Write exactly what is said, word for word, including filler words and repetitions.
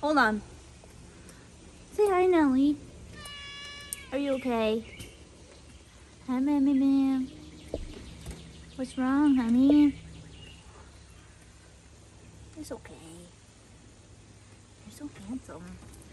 Hold on. Say hi, Nelly. Are you okay? Hi, Mammy Man. What's wrong, honey? It's okay. You're so handsome.